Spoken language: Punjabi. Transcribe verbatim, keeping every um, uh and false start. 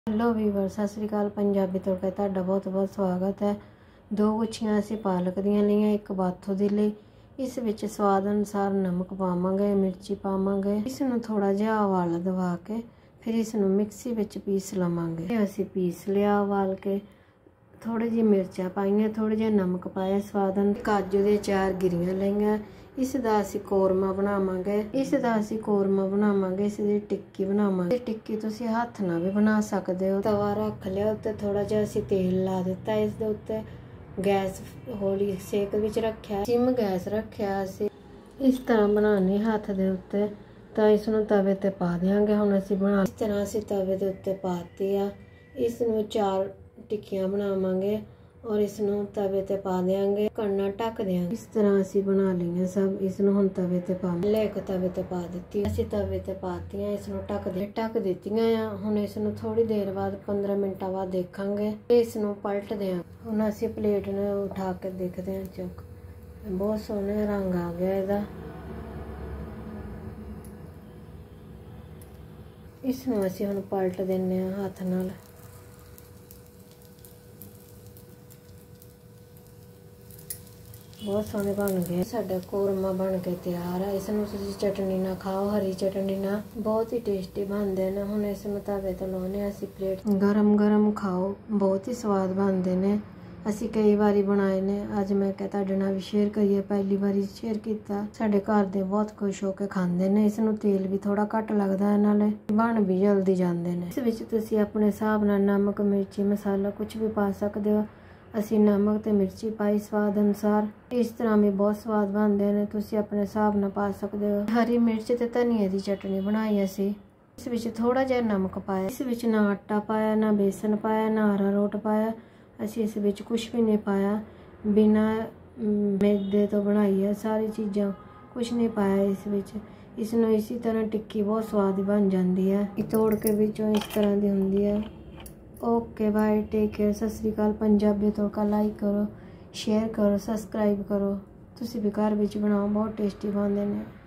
ਹੈਲੋ ਵੀਵਰ, ਸਤਿ ਸ਼੍ਰੀ ਅਕਾਲ। ਪੰਜਾਬੀ ਤੜਕਾ ਤੁਹਾਡਾ ਬਹੁਤ ਬਹੁਤ ਸਵਾਗਤ ਹੈ। ਦੋ ਗੁੱਛੀਆਂ ਅਸੀਂ ਪਾਲਕ ਦੀਆਂ ਲਈਆਂ, ਇੱਕ ਬਾਥੋ ਦੇ ਲਈ। ਇਸ ਵਿੱਚ ਸਵਾਦ ਅਨੁਸਾਰ ਨਮਕ ਪਾਵਾਂਗੇ, ਮਿਰਚੀ ਪਾਵਾਂਗੇ। ਇਸ ਨੂੰ ਥੋੜਾ ਜਿਹਾ ਉਬਾਲਾ ਦਵਾ ਕੇ ਫਿਰ ਇਸ ਨੂੰ ਮਿਕਸੀ ਵਿੱਚ ਪੀਸ ਲਵਾਂਗੇ। ਅਸੀਂ ਪੀਸ ਲਿਆ ਉਬਾਲ ਕੇ। ਥੋੜੀ ਜਿਹੀ ਮਿਰਚਾਂ ਪਾਈਆਂ, ਥੋੜਾ ਜਿਹਾ ਨਮਕ ਪਾਇਆ ਸਵਾਦ ਅਨੁਸਾਰ। ਕਾਜੂ ਦੇ ਚਾਰ ਗਿਰੀਆਂ ਲਈਆਂ। ਇਸ ਦਾ ਅਸੀਂ ਕੋਰਮਾ ਬਣਾਵਾਂਗੇ ਇਸ ਦਾ ਅਸੀਂ ਕੋਰਮਾ ਬਣਾਵਾਂਗੇ ਇਸ ਦੀ ਟਿੱਕੀ ਬਣਾਵਾਂਗੇ। ਟਿੱਕੀ ਤੁਸੀਂ ਹੱਥ ਨਾਲ ਵੀ ਬਣਾ ਸਕਦੇ ਹੋ। ਤਵਾ ਰੱਖ ਲਿਆ, ਉੱਤੇ ਥੋੜਾ ਜਿਹਾ ਅਸੀਂ ਤੇਲ ਲਾ ਦਿੱਤਾ। ਇਸ ਦੇ ਉੱਤੇ ਗੈਸ ਹੌਲੀ ਸੇਕ ਵਿੱਚ ਰੱਖਿਆ, ਸਿਮ ਗੈਸ ਰੱਖਿਆ। ਅਸੀਂ ਇਸ ਤਰ੍ਹਾਂ ਬਣਾਉਣੀ ਹੱਥ ਦੇ ਉੱਤੇ, ਤਾਂ ਇਸ ਨੂੰ ਤਵੇ ਤੇ ਪਾ ਦਿਆਂਗੇ। ਹੁਣ ਅਸੀਂ ਬਣਾ ਇਸ ਤਰ੍ਹਾਂ ਅਸੀਂ ਤਵੇ ਦੇ ਉੱਤੇ ਪਾਤੀ ਆ। ਇਸ ਨੂੰ ਚਾਰ ਟਿੱਕੀਆਂ ਬਣਾਵਾਂਗੇ ਔਰ ਇਸ ਨੂੰ ਤਵੇ ਤੇ ਪਾ ਦਿਆਂਗੇ, ਕਰਨਾ ਢੱਕ ਦਿਆਂਗੇ। ਇਸ ਤਰ੍ਹਾਂ ਅਸੀਂ ਬਣਾ ਲਈਆਂ ਸਭ। ਇਸ ਨੂੰ ਹੁਣ ਤਵੇ ਤੇ ਪਾ ਲੈ ਇੱਕ ਤਵੇ ਤੇ ਪਾ ਦਿੱਤੀ ਅਸੀਂ ਤਵੇ ਤੇ ਪਾਤੀਆਂ। ਇਸ ਨੂੰ ਢੱਕ ਦੇ ਢੱਕ ਦਿੱਤੀਆਂ ਆ। ਹੁਣ ਇਸ ਨੂੰ ਥੋੜੀ ਦੇਰ ਬਾਅਦ ਪੰਦਰਾਂ ਮਿੰਟਾਂ ਬਾਅਦ ਦੇਖਾਂਗੇ ਤੇ ਇਸ ਨੂੰ ਪਲਟ ਦਿਆਂਗੇ। ਹੁਣ ਅਸੀਂ ਪਲੇਟ ਨੂੰ ਉਠਾ ਕੇ ਦੇਖਦੇ ਹਾਂ। ਚੁੱਕ ਬਹੁਤ ਸੋਹਣਾ ਰੰਗ ਆ ਗਿਆ ਇਹਦਾ। ਇਸ ਨੂੰ ਅਸੀਂ ਹੁਣ ਪਲਟ ਦਿੰਨੇ ਆ ਹੱਥ ਨਾਲ। ਬਹੁਤ ਸੋਹਣੇ ਬਣ ਗਏ। ਸਾਡਾ ਕੋਰਮਾ ਬਣ ਕੇ ਤਿਆਰ ਹੈ। ਇਸ ਨੂੰ ਤੁਸੀਂ ਚਟਨੀ ਨਾਲ ਖਾਓ, ਹਰੀ ਚਟਨੀ ਨਾਲ, ਬਹੁਤ ਹੀ ਟੇਸਟੀ ਬਣਦੇ ਨੇ। ਹੁਣ ਇਸ ਨੂੰ ਤਵੇ ਤੇ ਲਾਉਣੇ ਅਸੀਂ ਪਲੇਟ। ਗਰਮ ਗਰਮ ਖਾਓ, ਬਹੁਤ ਹੀ ਸਵਾਦ ਬਣਦੇ ਨੇ। ਅਸੀਂ ਕਈ ਵਾਰੀ ਬਣਾਏ ਨੇ, ਅੱਜ ਮੈਂ ਕਿਹਾ ਤੁਹਾਡੇ ਨਾਲ ਵੀ ਸ਼ੇਅਰ ਕਰੀਏ। ਪਹਿਲੀ ਵਾਰੀ ਸ਼ੇਅਰ ਕੀਤਾ। ਸਾਡੇ ਘਰ ਦੇ ਬਹੁਤ ਖੁਸ਼ ਹੋ ਕੇ ਖਾਂਦੇ ਨੇ। ਇਸ ਨੂੰ ਤੇਲ ਵੀ ਥੋੜਾ ਘੱਟ ਲੱਗਦਾ, ਨਾਲੇ ਬਣ ਵੀ ਜਲਦੀ ਜਾਂਦੇ ਨੇ। ਇਸ ਵਿੱਚ ਤੁਸੀਂ ਆਪਣੇ ਹਿਸਾਬ ਨਾਲ ਨਮਕ, ਮਿਰਚੀ, ਮਸਾਲਾ ਕੁਝ ਵੀ ਪਾ ਸਕਦੇ ਹੋ। ਅਸੀਂ ਨਮਕ ਤੇ ਮਿਰਚੀ ਪਾਈ ਸਵਾਦ ਅਨੁਸਾਰ। ਇਸ ਤਰ੍ਹਾਂ ਵੀ ਬਹੁਤ ਸਵਾਦ ਬਣਦੇ ਨੇ, ਤੁਸੀਂ ਆਪਣੇ ਹਿਸਾਬ ਨਾਲ ਪਾ ਸਕਦੇ ਹੋ। ਹਰੀ ਮਿਰਚ ਤੇ ਧਨੀਏ ਦੀ ਚਟਨੀ ਬਣਾਈ ਅਸੀਂ। ਇਸ ਵਿੱਚ ਥੋੜਾ ਜਿਹਾ ਨਮਕ ਪਾਇਆ। ਇਸ ਵਿੱਚ ਨਾ ਆਟਾ ਪਾਇਆ, ਨਾ ਬੇਸਨ ਪਾਇਆ, ਨਾ ਅਰਾਰੋਟ ਪਾਇਆ। ਅਸੀਂ ਇਸ ਵਿੱਚ ਕੁਝ ਵੀ ਨਹੀਂ ਪਾਇਆ। ਬਿਨਾਂ ਮੈਦੇ ਤੋਂ ਬਣਾਈ ਹੈ ਸਾਰੀ ਚੀਜ਼ਾਂ, ਕੁਝ ਨਹੀਂ ਪਾਇਆ ਇਸ ਵਿੱਚ। ਇਸ ਨੂੰ ਇਸੇ ਤਰ੍ਹਾਂ ਟਿੱਕੀ ਬਹੁਤ ਸਵਾਦ ਬਣ ਜਾਂਦੀ ਹੈ। ਇਹ ਤੋੜ ਕੇ ਵਿੱਚੋਂ ਇਸ ਤਰ੍ਹਾਂ ਦੀ ਹੁੰਦੀ ਹੈ। Okay bye, take care. ਸਤਿ ਸ਼੍ਰੀ ਅਕਾਲ। ਪੰਜਾਬੀ ਤੜਕਾ ਲਾਈਕ ਕਰੋ, ਸ਼ੇਅਰ ਕਰੋ, ਸਬਸਕ੍ਰਾਈਬ ਕਰੋ। ਤੁਸੀਂ ਵੀ ਘਰ ਵਿੱਚ ਬਣਾਓ, ਬਹੁਤ ਟੇਸਟੀ ਬਣਦੇ ਨੇ।